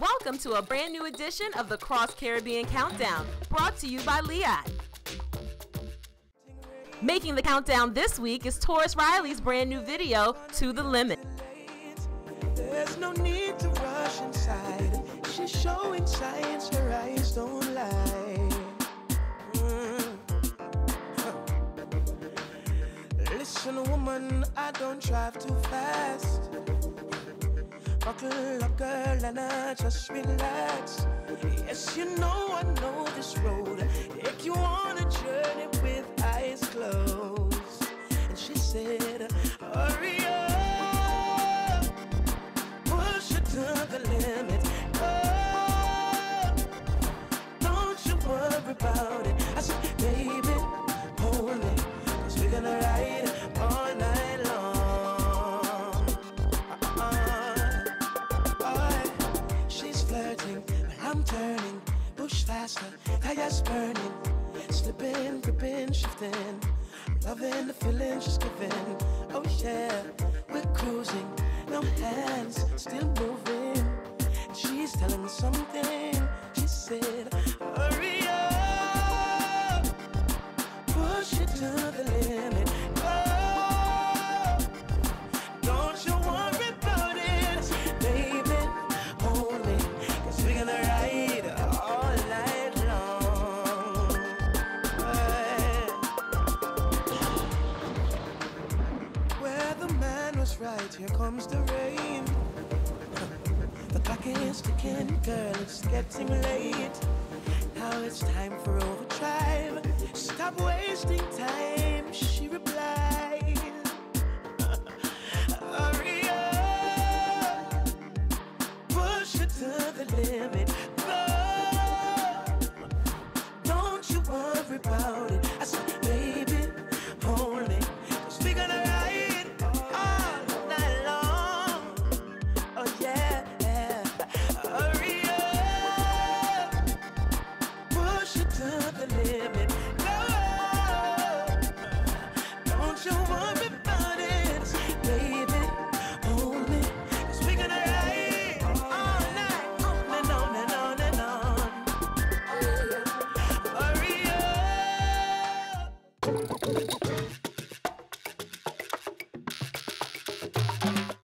Welcome to a brand new edition of the Cross Caribbean Countdown, brought to you by Liat. Making the countdown this week is Taurus Riley's brand new video, To the Limit. There's no need to rush inside. She's showing signs, her eyes don't lie. Listen, woman, I don't drive too fast. Buckle up, girl, and just relax. Yes, you know I know this road. Take you on a journey with eyes closed. And she said, hurry up, push it to the limit. Oh, don't you worry about it. I said, baby, hold me, 'cause we're gonna ride all night long. She's flirting, but I'm turning. Push faster, tires burning. Slipping, gripping, shifting. Loving the feeling she's giving. Oh yeah, we're cruising. No hands, still moving. She's telling me something. She said, hurry up, push it to the limit. Oh, don't you worry about it, baby, hold me, 'cause we're gonna ride all night long. Where the man was right, here comes the rain. The clock is ticking, girl, it's getting late. Now it's time for overdrive. Stop wasting time, she replied. Hurry up, push it to the limit. Go, don't you worry about it. I said, baby, hold me, 'cause we're gonna ride all night long. Oh yeah, hurry up, push it to the limit.